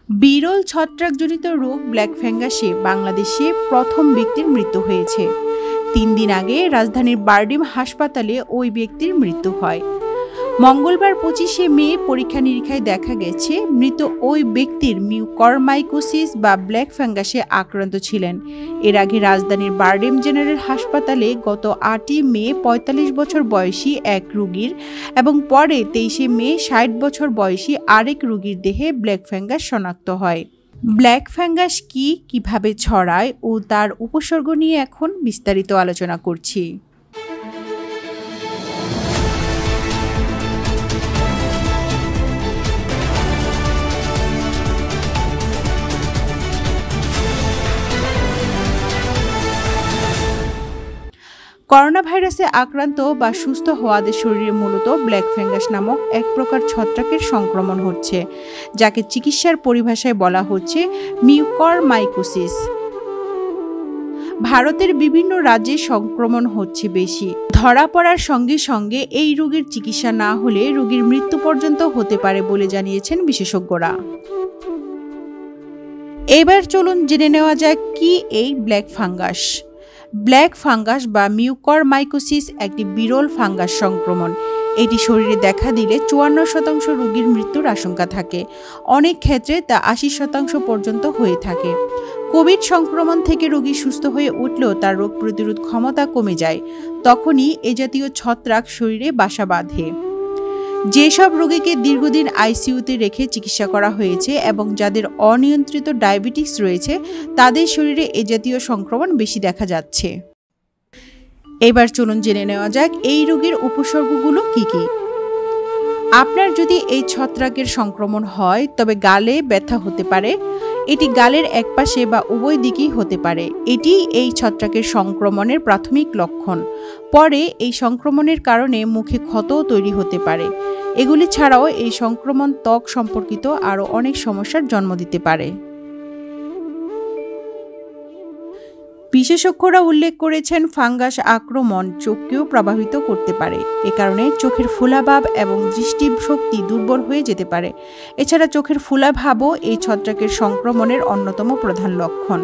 বিরল ছত্রাকজনিত রোগ ব্ল্যাক ফ্যাঙ্গাসে বাংলাদেশে প্রথম ব্যক্তির মৃত্যু হয়েছে। 3 দিন আগে রাজধানীর বারডিম হাসপাতালে ওই ব্যক্তির মৃত্যু হয়। মঙ্গলবার 25শে মে পরীক্ষা নিরীক্ষায় দেখা গেছে মৃত ওই ব্যক্তির মিউকরমাইকোসিস বা ব্ল্যাক ফ্যাঙ্গাসে আক্রান্ত ছিলেন। এর আগে রাজধানীর বারডিম জেনারেল হাসপাতালে গত 8ই মে 45 বছর বয়সী এক রোগীর এবং পরে 23শে মে 60 বছর বয়সী আরেক রোগীর দেহে ব্ল্যাক ফ্যাঙ্গাস শনাক্ত হয়। ব্ল্যাক ফ্যাঙ্গাস কি, কিভাবে ছড়ায় ও তার উপসর্গ নিয়ে এখন বিস্তারিত আলোচনা করছি। করোনা ভাইরাসে আক্রান্ত বা সুস্থ হওয়াদের শরীরে মূলত ব্ল্যাক ফ্যাঙ্গাস নামক এক প্রকার ছত্রাকের সংক্রমণ হচ্ছে, যাকে চিকিৎসার পরিভাষায় বলা হচ্ছে মিউকরমাইকোসিস। ভারতের বিভিন্ন রাজ্যে সংক্রমণ হচ্ছে বেশি। ধরা পড়ার সঙ্গে সঙ্গে এই রোগের চিকিৎসা না হলে রোগীর মৃত্যু পর্যন্ত হতে পারে বলে জানিয়েছেন বিশেষজ্ঞরা। এবার চলুন জেনে নেওয়া যাক কি এই ব্ল্যাক ফাঙ্গাস। ব্ল্যাক ফাঙ্গাস বা মিউকরমাইকোসিস একটি বিরল ফাঙ্গাস সংক্রমণ। এটি শরীরে দেখা দিলে 54% রোগীর মৃত্যুর আশঙ্কা থাকে। অনেক ক্ষেত্রে তা 80% পর্যন্ত হয়ে থাকে। কোভিড সংক্রমণ থেকে রোগী সুস্থ হয়ে উঠলেও তার রোগ প্রতিরোধ ক্ষমতা কমে যায়। তখনই এ জাতীয় ছত্রাক শরীরে বাসা বাঁধে। যেসব রোগীকে দীর্ঘদিন আইসিইউতে রেখে চিকিৎসা করা হয়েছে এবং যাদের অনিয়ন্ত্রিত ডায়াবেটিস রয়েছে, তাদের শরীরে এ জাতীয় সংক্রমণ বেশি দেখা যাচ্ছে। এবার চলুন জেনে নেওয়া যাক এই রোগের উপসর্গগুলো কি কি। আপনার যদি এই ছত্রাকের সংক্রমণ হয় তবে গালে ব্যথা হতে পারে। এটি গালের একপাশে বা উভয় দিকেই হতে পারে। এটি এই ছত্রাকের সংক্রমণের প্রাথমিক লক্ষণ। পরে এই সংক্রমণের কারণে মুখে ক্ষতও তৈরি হতে পারে। এগুলি ছাড়াও এই সংক্রমণ ত্বক সম্পর্কিত আরও অনেক সমস্যার জন্ম দিতে পারে। বিশেষজ্ঞরা উল্লেখ করেছেন ফাঙ্গাস আক্রমণ চোখকেও প্রভাবিত করতে পারে। এ কারণে চোখের ফোলাভাব এবং দৃষ্টিশক্তি দুর্বল হয়ে যেতে পারে। এছাড়া চোখের ফোলাভাবও এই ছত্রাকের সংক্রমণের অন্যতম প্রধান লক্ষণ।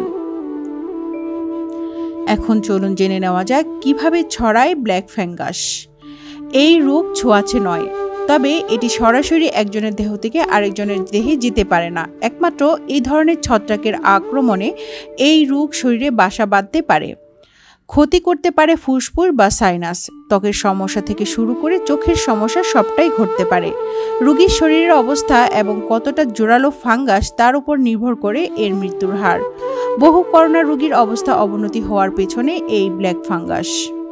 এখন চলুন জেনে নেওয়া যাক কিভাবে ছড়ায় ব্ল্যাক ফ্যাঙ্গাস। এই রোগ ছোঁয়াচে নয়, তবে এটি সরাসরি একজনের দেহ থেকে আরেকজনের দেহে যেতে পারে না। একমাত্র এই ধরনের ছত্রাকের আক্রমণে এই রোগ শরীরে বাসা বাঁধতে পারে। ক্ষতি করতে পারে ফুসফুস বা সাইনাস। ত্বকের সমস্যা থেকে শুরু করে চোখের সমস্যা সবটাই ঘটতে পারে। রোগীর শরীরের অবস্থা এবং কতটা জোরালো ফাঙ্গাস তার উপর নির্ভর করে এর মৃত্যুর হার। বহু করোনা রোগীর অবস্থা অবনতি হওয়ার পেছনে এই ব্ল্যাক ফাঙ্গাস।